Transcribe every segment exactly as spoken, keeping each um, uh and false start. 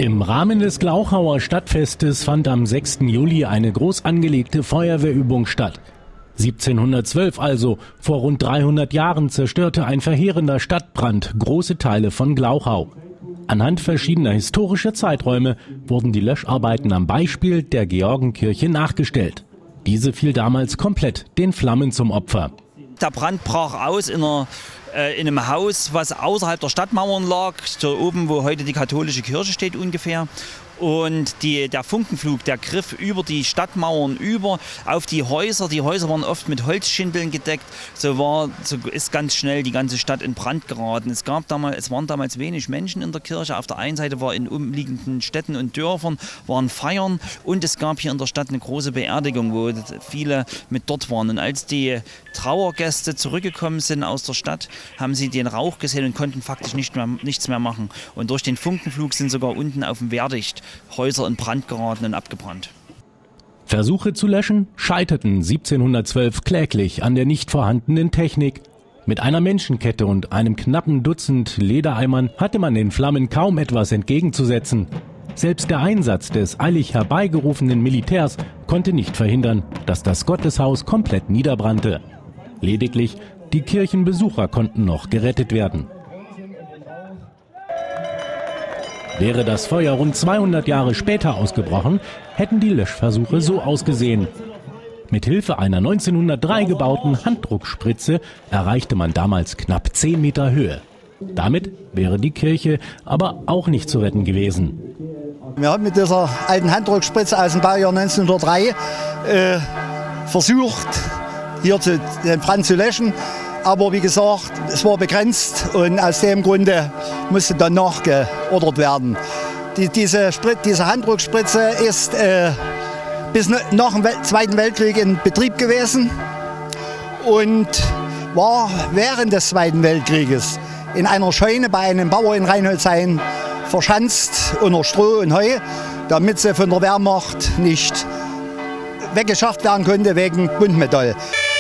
Im Rahmen des Glauchauer Stadtfestes fand am sechsten Juli eine groß angelegte Feuerwehrübung statt. siebzehnhundertzwölf also, vor rund dreihundert Jahren, zerstörte ein verheerender Stadtbrand große Teile von Glauchau. Anhand verschiedener historischer Zeiträume wurden die Löscharbeiten am Beispiel der Georgenkirche nachgestellt. Diese fiel damals komplett den Flammen zum Opfer. Der Brand brach aus in, einer, äh, in einem Haus, was außerhalb der Stadtmauern lag, so oben, wo heute die katholische Kirche steht ungefähr. Und die, der Funkenflug, der griff über die Stadtmauern über auf die Häuser. Die Häuser waren oft mit Holzschindeln gedeckt. So, war, so ist ganz schnell die ganze Stadt in Brand geraten. Es, gab damals, es waren damals wenig Menschen in der Kirche. Auf der einen Seite war in umliegenden Städten und Dörfern waren Feiern. Und es gab hier in der Stadt eine große Beerdigung, wo viele mit dort waren. Und als die Trauergäste zurückgekommen sind aus der Stadt, haben sie den Rauch gesehen und konnten faktisch nicht mehr, nichts mehr machen. Und durch den Funkenflug sind sogar unten auf dem Wehrdicht Häuser in Brand geraten und abgebrannt. Versuche zu löschen scheiterten siebzehnhundertzwölf kläglich an der nicht vorhandenen Technik. Mit einer Menschenkette und einem knappen Dutzend Ledereimern hatte man den Flammen kaum etwas entgegenzusetzen. Selbst der Einsatz des eilig herbeigerufenen Militärs konnte nicht verhindern, dass das Gotteshaus komplett niederbrannte. Lediglich die Kirchenbesucher konnten noch gerettet werden. Wäre das Feuer rund zweihundert Jahre später ausgebrochen, hätten die Löschversuche so ausgesehen. Mit Hilfe einer neunzehnhundertdrei gebauten Handdruckspritze erreichte man damals knapp zehn Meter Höhe. Damit wäre die Kirche aber auch nicht zu retten gewesen. Wir haben mit dieser alten Handdruckspritze aus dem Baujahr neunzehnhundertdrei äh, versucht, hier zu, den Brand zu löschen. Aber wie gesagt, es war begrenzt und aus dem Grunde musste dann nachgeordert werden. Die, diese, Sprit, diese Handdruckspritze ist äh, bis nach dem Wel- Zweiten Weltkrieg in Betrieb gewesen und war während des Zweiten Weltkrieges in einer Scheune bei einem Bauer in Reinholdshain verschanzt unter Stroh und Heu, damit sie von der Wehrmacht nicht weggeschafft werden konnte wegen Buntmetall.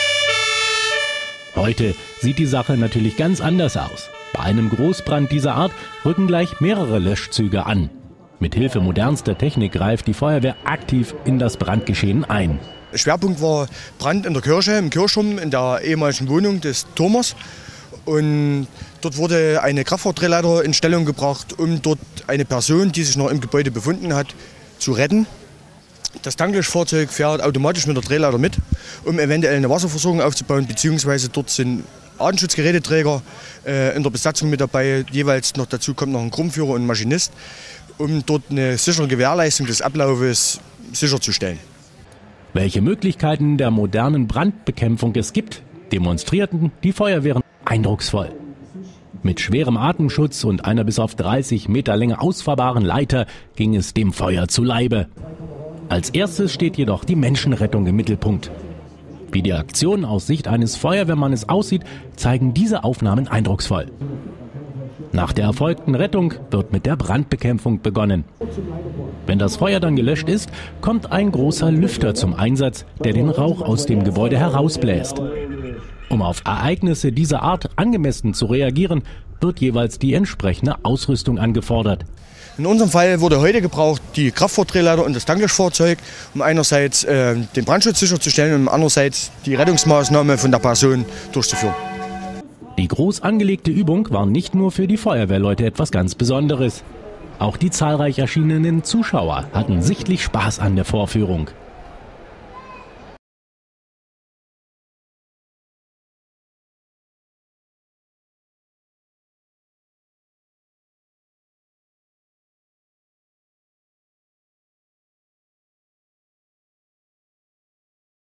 Heute sieht die Sache natürlich ganz anders aus. Bei einem Großbrand dieser Art rücken gleich mehrere Löschzüge an. Mit Hilfe modernster Technik greift die Feuerwehr aktiv in das Brandgeschehen ein. Schwerpunkt war Brand in der Kirche, im Kirchturm, in der ehemaligen Wohnung des Turmers. Und dort wurde eine Kraftfahrdrehleiter in Stellung gebracht, um dort eine Person, die sich noch im Gebäude befunden hat, zu retten. Das Tanklöschfahrzeug fährt automatisch mit der Drehleiter mit, um eventuell eine Wasserversorgung aufzubauen, beziehungsweise dort sind Atemschutzgeräteträger äh, in der Besatzung mit dabei. Jeweils noch dazu kommt noch ein Krummführer und ein Maschinist, um dort eine sichere Gewährleistung des Ablaufes sicherzustellen. Welche Möglichkeiten der modernen Brandbekämpfung es gibt, demonstrierten die Feuerwehren eindrucksvoll. Mit schwerem Atemschutz und einer bis auf dreißig Meter Länge ausfahrbaren Leiter ging es dem Feuer zu Leibe. Als erstes steht jedoch die Menschenrettung im Mittelpunkt. Wie die Aktion aus Sicht eines Feuerwehrmannes aussieht, zeigen diese Aufnahmen eindrucksvoll. Nach der erfolgten Rettung wird mit der Brandbekämpfung begonnen. Wenn das Feuer dann gelöscht ist, kommt ein großer Lüfter zum Einsatz, der den Rauch aus dem Gebäude herausbläst. Um auf Ereignisse dieser Art angemessen zu reagieren, wird jeweils die entsprechende Ausrüstung angefordert. In unserem Fall wurde heute gebraucht die Kraftfahrdrehleiter und das Tanklöschfahrzeug, um einerseits äh, den Brandschutz sicherzustellen und andererseits die Rettungsmaßnahme von der Person durchzuführen. Die groß angelegte Übung war nicht nur für die Feuerwehrleute etwas ganz Besonderes. Auch die zahlreich erschienenen Zuschauer hatten sichtlich Spaß an der Vorführung.